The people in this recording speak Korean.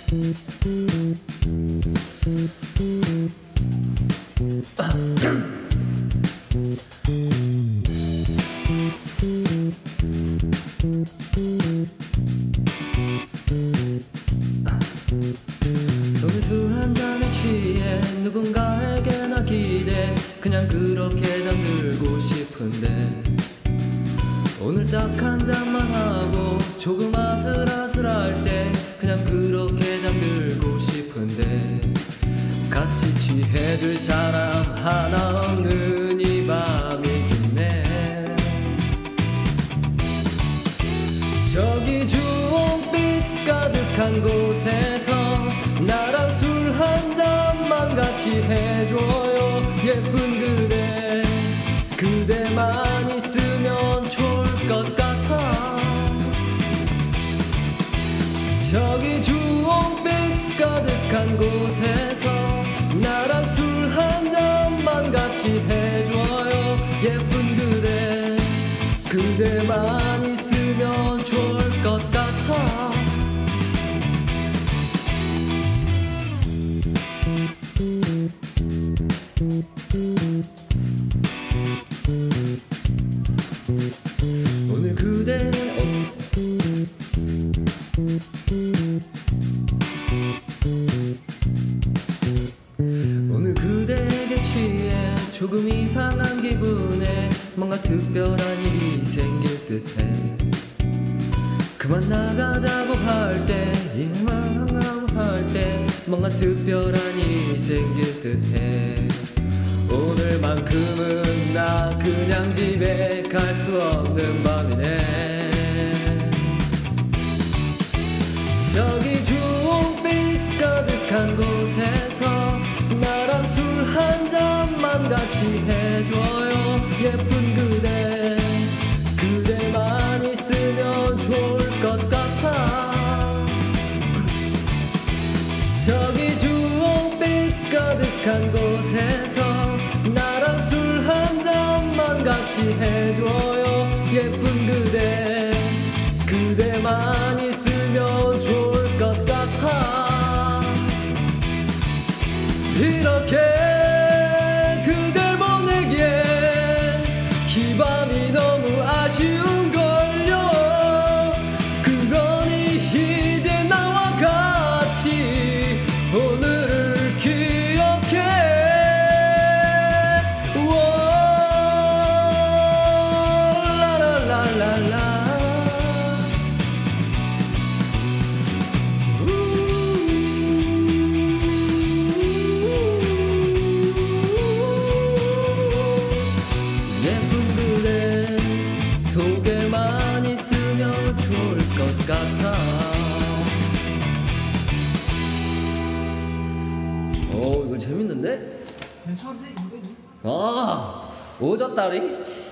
오늘 술 한잔에 취해 누군가에게 나 기대 그냥 그렇게 잠들고 싶은데 오늘 딱 한 잔만 하고 조금 아슬아슬할 때 그냥 그렇게 잠들고 싶은데 같이 취해줄 사람 하나 없는 이 밤이 깊네. 저기 주홍빛 가득한 곳에서 나랑 술 한 잔만 같이 해줘요. 예쁜 그대 그대만 있으면 좋을 것 같아. 저기 주홍빛 가득한 곳에서 나랑 술 한 잔만 같이 해줘요. 예쁜 그대 그대만 있으면 좋을 것 같아. 오늘 그대 오늘 그대에게 취해 조금 이상한 기분에 뭔가 특별한 일이 생길 듯해. 그만 나가자고 할 때 이만하고 할 때 뭔가 특별한 일이 생길 듯해. 오늘만큼은 나 그냥 집에 갈 수 없는 밤이네. 저기 주홍빛 가득한 곳에서 나랑 술 한 잔만 같이 해줘요. 예쁜 그대 그대만 있으면 좋을 것 같아. 저기 주홍빛 가득한 곳에서 나랑 술 한 잔만 같이 해줘요. 예쁜 그대 그대만 있으면 좋을 것 같아. 이렇게 그댈 보내기엔 이 밤이 너무 아쉬운걸요. 그러니 이제 나와 같이 오늘을 기억해. 라라라라라. 예쁜 그대 속에만 있으면 좋을 것 같아. 이거 재밌는데? 괜찮지? 오졌다리?